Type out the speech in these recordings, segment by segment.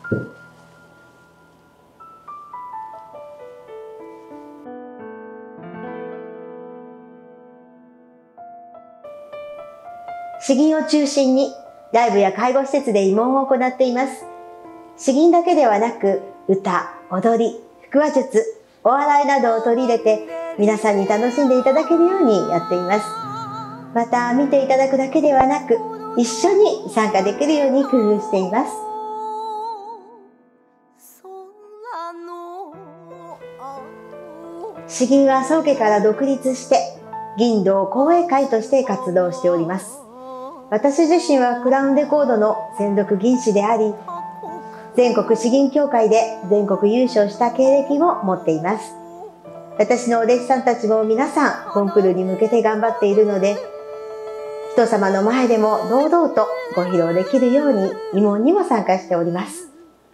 詩吟を中心にライブや介護施設で慰問を行っています。詩吟だけではなく歌、踊り、腹話術、お笑いなどを取り入れて皆さんに楽しんでいただけるようにやっています。また見ていただくだけではなく一緒に参加できるように工夫しています。詩吟は宗家から独立して吟道講演会として活動しております。私自身はクラウンレコードの専属吟師であり、全国詩吟協会で全国優勝した経歴も持っています。私のお弟子さんたちも皆さんコンクールに向けて頑張っているので、人様の前でも堂々とご披露できるように慰問にも参加しております。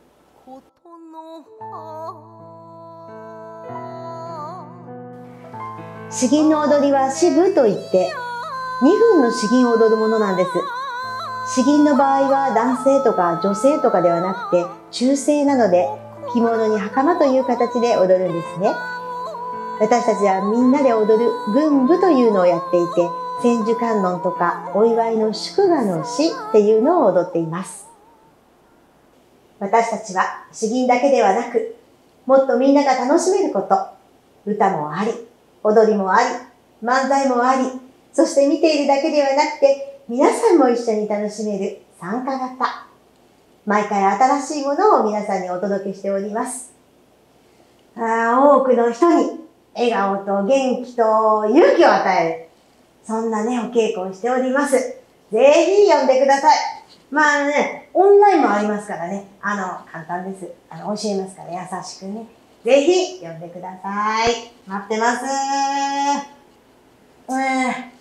詩吟の踊りは詩舞といって2分の詩吟を踊るものなんです。詩吟の場合は男性とか女性とかではなくて中性なので、着物に袴という形で踊るんですね。私たちはみんなで踊る群舞というのをやっていて、千手観音とかお祝いの祝賀の詩っていうのを踊っています。私たちは詩吟だけではなく、もっとみんなが楽しめること、歌もあり、踊りもあり、漫才もあり、そして見ているだけではなくて、皆さんも一緒に楽しめる参加型。毎回新しいものを皆さんにお届けしております。多くの人に笑顔と元気と勇気を与える。そんなね、お稽古をしております。ぜひ呼んでください。まあね、オンラインもありますからね。簡単です。教えますから優しくね。ぜひ呼んでください。待ってます。